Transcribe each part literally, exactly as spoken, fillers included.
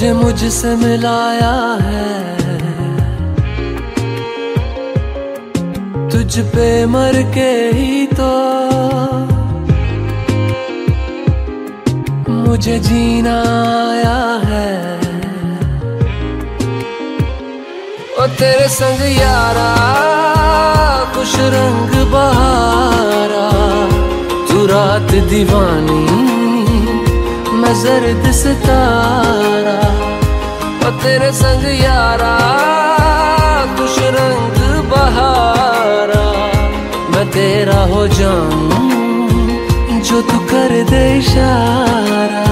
तुझे मुझसे मिलाया है, तुझ पे मर के ही तो मुझे जीना आया है। ओ तेरे संग यारा कुछ रंग बहारा, तू रात दीवानी मैं जर्द सितारा। ओ तेरे संग यारा कुछ रंग बहारा, मैं तेरा हो जाऊं जो तू कर दे इशारा।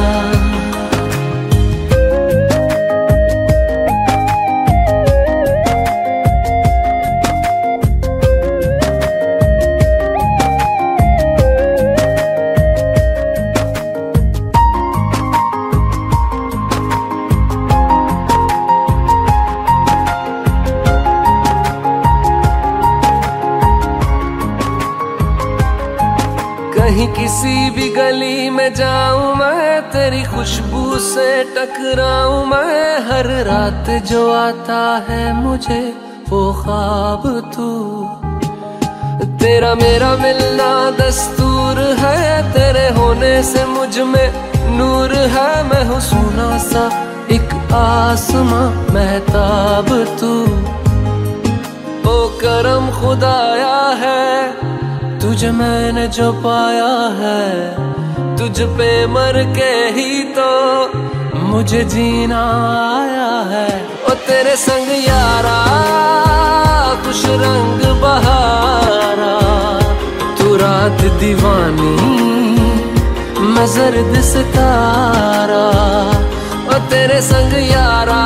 कहीं किसी भी गली में जाऊं मैं, तेरी खुशबू से टकराऊं मैं। हर रात जो आता है मुझे वो ख्वाब तू, तेरा मेरा मिलना दस्तूर है। तेरे होने से मुझ में नूर है, मैं हूँ सोना सा एक आसमां महताब तू। ओ करम खुदाया है तुझे मैंने जो पाया है, तुझ पे मर के ही तो मुझे जीना आया है। ओ तेरे संग यारा कुछ रंग बहारा, तू रात दीवानी मैं जर्द सितारा। ओ तेरे संग यारा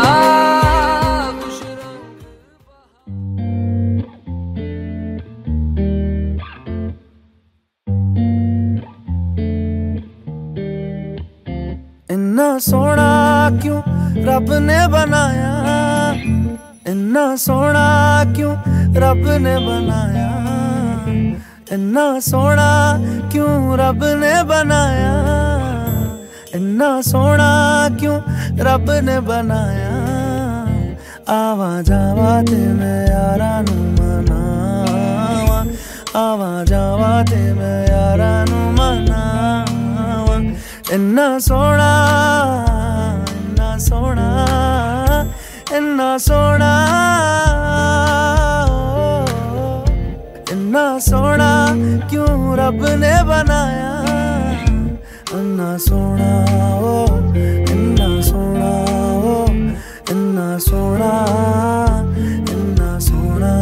इन्ना सोना क्यों रब ने बनाया, इन्ना सोना क्यों रब ने बनाया, इन्ना सोना क्यों रब ने बनाया, इन्ना सोना क्यों रब ने बनाया। आवा जावा ते मैं यारा नू मनावा, आवा जावा ते मैं यारा नू मनावा। इन्ना सोना इन्ना सोना इन्ना सोना, इन्ना सोना क्यों रब ने बनाया। इन्ना सोना ओ इन्ना सोना ओ इन्ना सोना इन्ना सोना।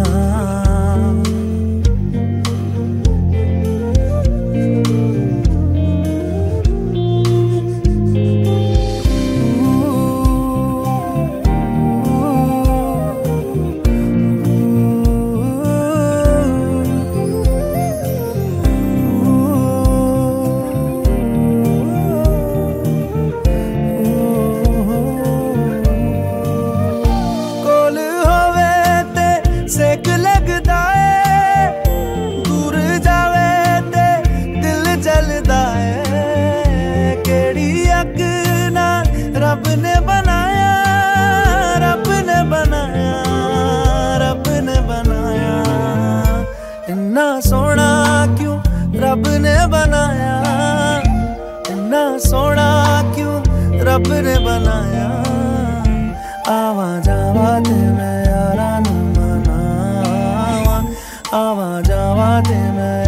सेक लगदा है दूर जावे ते दिल जलदा है। केड़ी अग ना रब ने बनाया, रब ने बनाया, रब ने बनाया। इन्ना सोना क्यों रब ने बनाया, इन्ना सोना क्यों रब ने बनाया। आवा जावा ते मैं यारा नू, आवा जावा ते मैं